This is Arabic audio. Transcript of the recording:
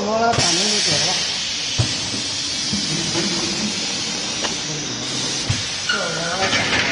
我来反正就走了。这我来讲。